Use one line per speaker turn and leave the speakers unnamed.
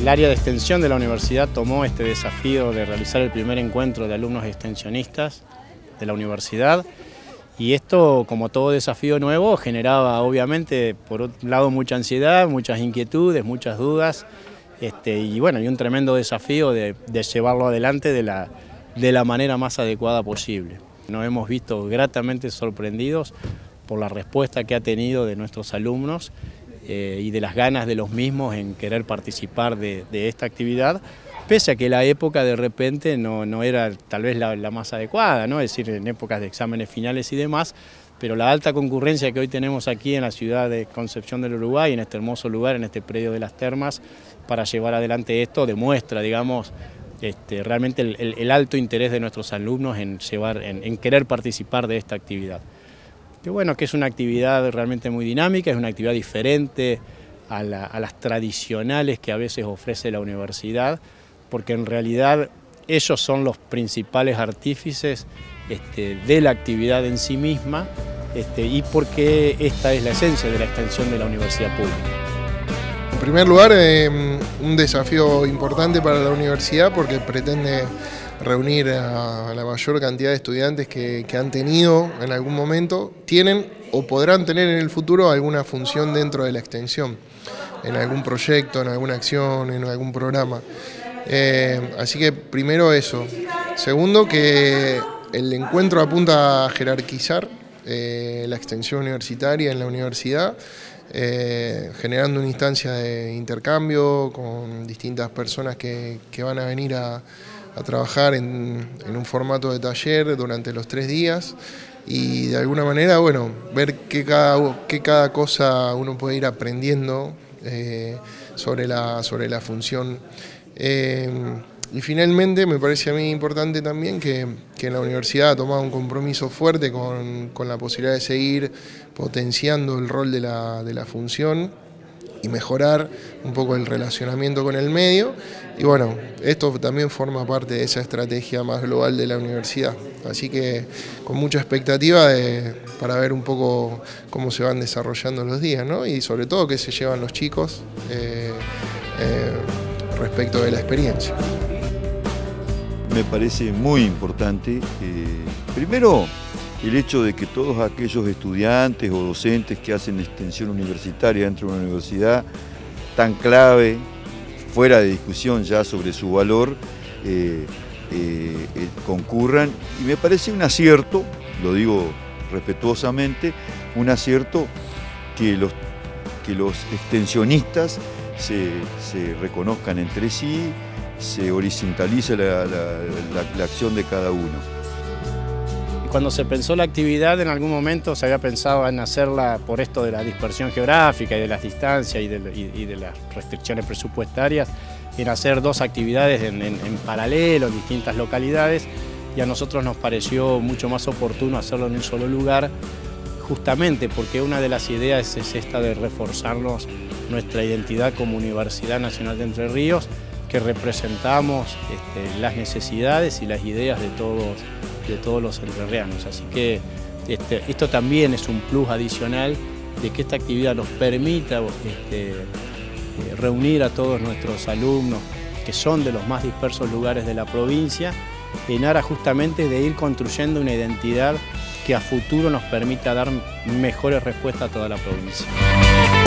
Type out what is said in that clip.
El área de extensión de la universidad tomó este desafío de realizar el primer encuentro de alumnos extensionistas de la universidad, y esto, como todo desafío nuevo, generaba obviamente por un lado mucha ansiedad, muchas inquietudes, muchas dudas, y bueno, y un tremendo desafío de llevarlo adelante de la manera más adecuada posible. Nos hemos visto gratamente sorprendidos por la respuesta que ha tenido de nuestros alumnos y de las ganas de los mismos en querer participar de esta actividad, pese a que la época de repente no era tal vez la más adecuada, ¿no? Es decir, en épocas de exámenes finales y demás, pero la alta concurrencia que hoy tenemos aquí en la ciudad de Concepción del Uruguay, en este hermoso lugar, en este predio de las termas, para llevar adelante esto, demuestra, digamos, realmente el alto interés de nuestros alumnos en querer participar de esta actividad. Que bueno, que es una actividad realmente muy dinámica, es una actividad diferente a las tradicionales que a veces ofrece la universidad, porque en realidad ellos son los principales artífices de la actividad en sí misma, y porque esta es la esencia de la extensión de la universidad pública.
En primer lugar, un desafío importante para la universidad porque pretende reunir a la mayor cantidad de estudiantes que han tenido en algún momento, tienen o podrán tener en el futuro alguna función dentro de la extensión, en algún proyecto, en alguna acción, en algún programa. Así que primero eso. Segundo, que el encuentro apunta a jerarquizar la extensión universitaria en la universidad, generando una instancia de intercambio con distintas personas que van a venir a trabajar en un formato de taller durante los 3 días y de alguna manera, bueno, ver qué cada cosa uno puede ir aprendiendo sobre la función. Y finalmente me parece a mí importante también que la universidad ha tomado un compromiso fuerte con la posibilidad de seguir potenciando el rol de la función y mejorar un poco el relacionamiento con el medio. Y bueno, esto también forma parte de esa estrategia más global de la universidad. Así que con mucha expectativa para ver un poco cómo se van desarrollando los días, ¿no? Y sobre todo qué se llevan los chicos respecto de la experiencia.
Me parece muy importante, primero, el hecho de que todos aquellos estudiantes o docentes que hacen extensión universitaria dentro de una universidad tan clave, fuera de discusión ya sobre su valor, concurran, y me parece un acierto, lo digo respetuosamente, un acierto que los extensionistas se reconozcan entre sí, se horizontalice la acción de cada uno.
Cuando se pensó la actividad, en algún momento se había pensado en hacerla por esto de la dispersión geográfica y de las distancias y de las restricciones presupuestarias, en hacer 2 actividades en paralelo en distintas localidades, y a nosotros nos pareció mucho más oportuno hacerlo en un solo lugar, justamente porque una de las ideas es esta de reforzarnos nuestra identidad como Universidad Nacional de Entre Ríos, que representamos las necesidades y las ideas de todos los entrerrianos. Así que esto también es un plus adicional de que esta actividad nos permita reunir a todos nuestros alumnos que son de los más dispersos lugares de la provincia, en aras justamente de ir construyendo una identidad que a futuro nos permita dar mejores respuestas a toda la provincia.